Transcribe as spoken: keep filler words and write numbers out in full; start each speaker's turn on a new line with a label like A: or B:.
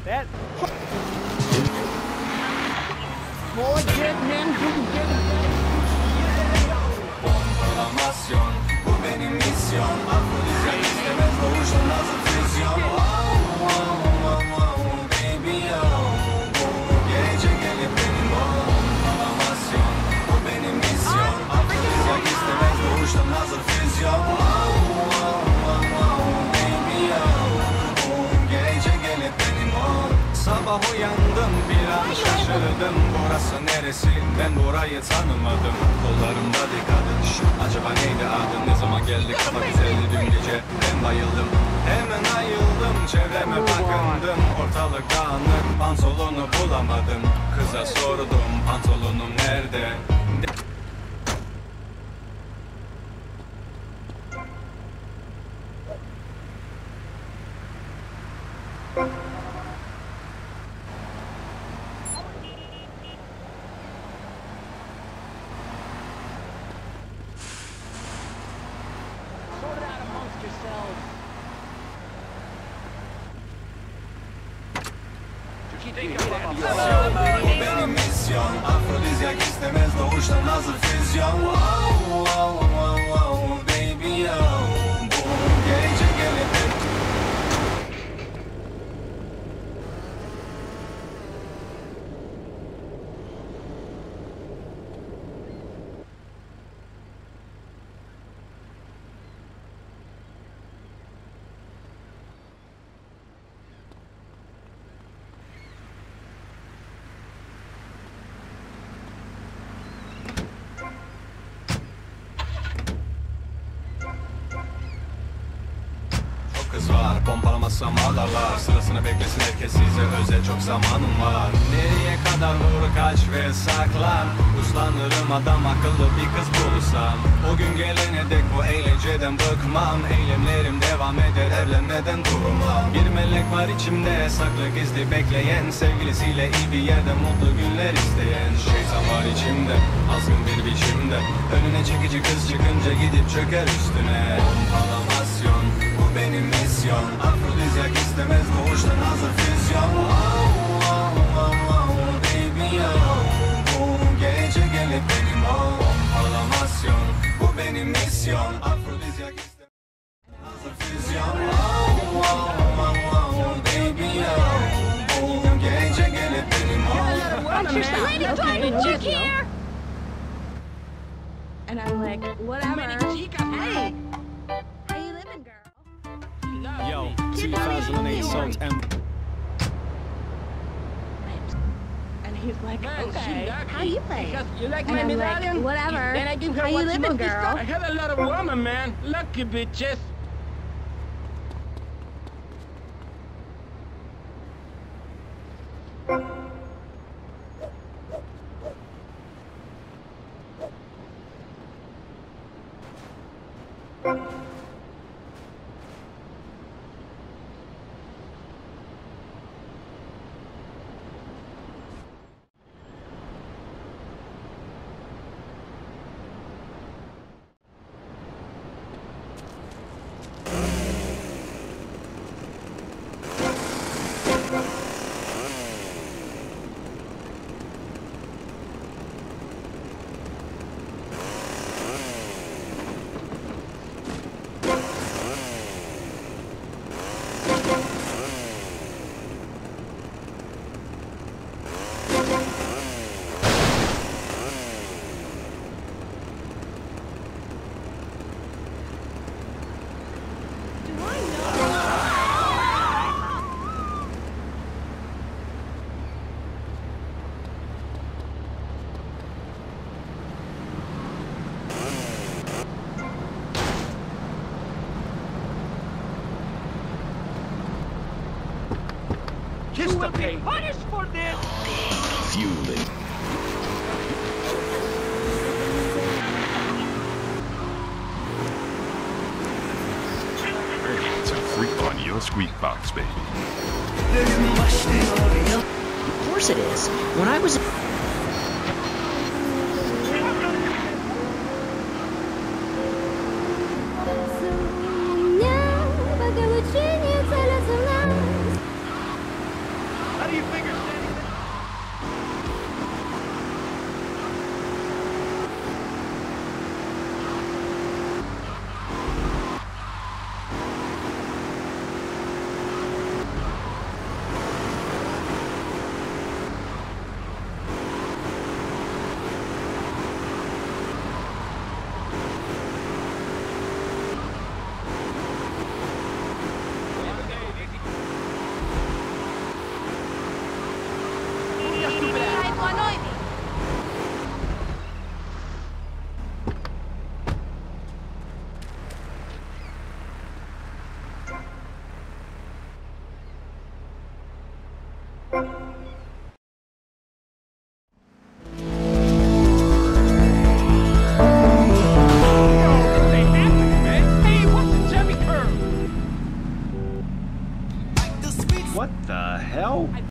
A: That. Boy, get men who get
B: Pompalamasyon, bu benim misyon. Afrodizyak istemez doğuştan hazır füzyon. Oh, oh, oh, oh, baby, oh. Bu gece gelip benim ol. Pompalamasyon, bu benim misyon. Afrodizyak istemez doğuştan hazır füzyon. Oh, oh, oh, oh, baby, oh. Bu gece gelip benim ol. Sabah uyandım bir an şaşırdım. Burası neresi? Ben burayı tanımadım. Kollarımda dikkatin. Acaba neydi adı? Ne zaman geldik? Kafa güzeldi dün gece. Ben bayıldım. Hemen ayıldım. Çevreme bakındım. Ortalık dağınık. Pantolonu bulamadım. Kıza sordum. Pantolonum nerede? Bu benim misyon. Afrodizyak istemez doğuştan hazır füzyon. Wow, wow, wow, wow, baby, oh. Bu gece gelip kız var, pompalamazsam ağlarlar. Sırasını beklesin herkes, size özel çok zamanım var. Nereye kadar vur, kaç ve saklan. Uslanırım adam akıllı bir kız bulursam. O gün gelene dek bu eğlenceden bıkmam. Eylemlerim devam eder, evlenmeden durmam. Bir melek var içimde, saklı gizli bekleyen. Sevgilisiyle iyi bir yerde mutlu günler isteyen. Şeytan var içimde, azgın bir biçimde. Önüne çekici kız çıkınca gidip çöker üstüne. Pompalamasyon, bu benim misyon. Afrodizyak istemez doğuştan hazır füzyon. Oh, oh, oh, oh, baby, oh. Bu gece gelip benim ol. Pompalamasyon, bu benim misyon. Afrodizyak istemez hazır füzyon. Oh, oh, oh, oh, baby, oh. Bu gece gelip benim ol.
C: And I'm like, whatever. Hey, how you living, girl?
D: Yo, two thousand eight songs and
C: And he's like,
A: Man,
C: okay,
A: she
C: how
A: lucky.
C: you play?
A: Because you like
C: And
A: my
C: I'm like,
A: medallion?
C: whatever.
A: Then I give her
C: How
A: what
C: you
A: she
C: living,
A: must be
C: girl?
A: I have a lot of women, man. Lucky bitches. Kiss the pig. Punished for this.
D: fueling.
E: Ready to freak on your squeak box, baby.
F: Of course it is. When I was...
B: What the hell?